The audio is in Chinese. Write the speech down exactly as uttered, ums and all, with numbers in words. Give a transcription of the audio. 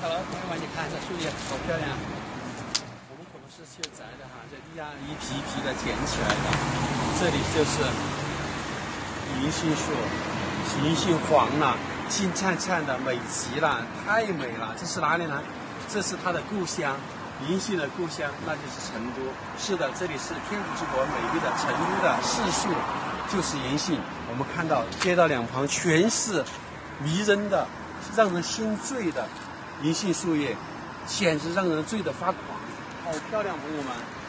好了，朋友们，你看这树叶好漂亮。我们可不是去摘的哈，这地上一批一批的捡起来的。这里就是银杏树，银杏黄了，金灿灿的，美极了，太美了。这是哪里呢？这是它的故乡，银杏的故乡，那就是成都。是的，这里是天府之国美丽的成都的市树，就是银杏。我们看到街道两旁全是迷人的、让人心醉的银杏树叶，简直让人醉得发狂，好漂亮，朋友们！